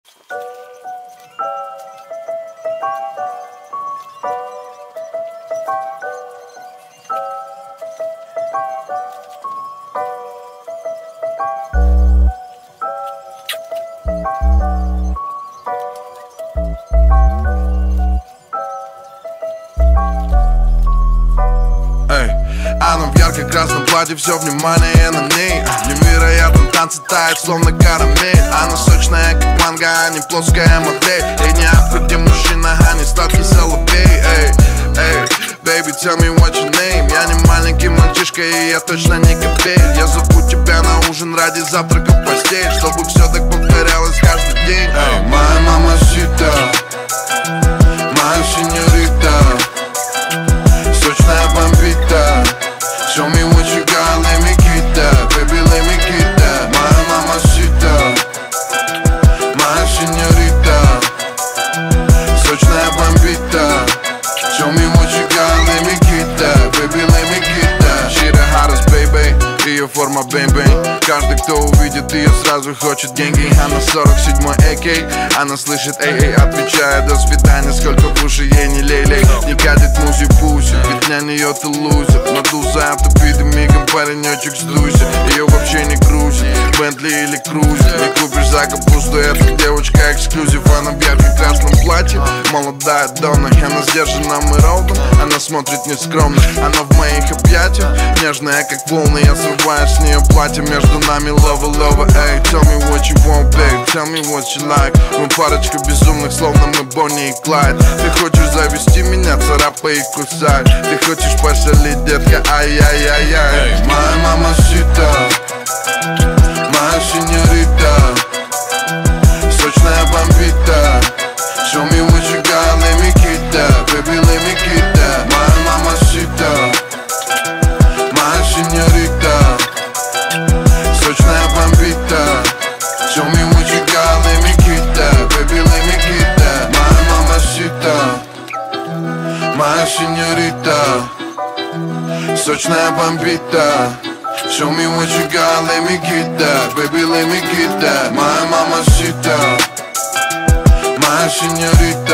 Она в ярко-красном платье, все внимание на ней. Невероятно танцы тает, словно карамель. Она сочная, как манго, а не плоская модель. Ей необходим мужчина, а не сладкий соловей. Эй, эй, baby, tell me what your name. Я не маленький мальчишка, и я точно не копей. Я зову тебя на ужин ради завтрака в постель, чтобы все так повторялось каждый день. Эй, моя мамасита, моя сеньорита, сочная бомбита. Show me what you got, let me get that, baby, let me get that. My mamacita, my señorita, сочная бомбита. Show me what you got, let me get that, baby, let me get that. She the hottest, baby, ее форма бэм-бэм. Каждый, кто увидит ее, сразу хочет деньги. Она 47-й AK, она слышит эй-эй, отвечает до свидания, сколько в уши ей не лей-лей. Не катит музи-пуси, ведь для нее ты лузер. Надулся автопиды, мигом паренечек сдуйся. Ее вообще не грузит, Бентли или Крузер. Не купишь за капусту, эта девочка эксклюзив. Она в ярко-красном платье, молодая Донна. Она сдержана и ровно, она смотрит нескромно. Она в моих объятиях, нежная как волны. Я срываю с нее платье, между нами лова-лова. Эй, tell me what you want, babe, tell me what you like. Мы парочка безумных, словно мы Бонни и Клайд. Ты хочешь завести меня, царапай и кусай. Ты хочешь пошалить, детка, ай-яй-яй-яй. Моя мамасита, моя сеньорита, сочная бомбита. Show me what you got, let me get that, baby, let me get that. Моя мамасита, моя сеньорита, сочная бомбита. Show me what you got, let me get that, baby, let me get that. Моя мамасита, моя сеньорита, сочная бомбита. Show me what you got, let me get that, baby, let me get that. Моя мамасита, моя сеньорита,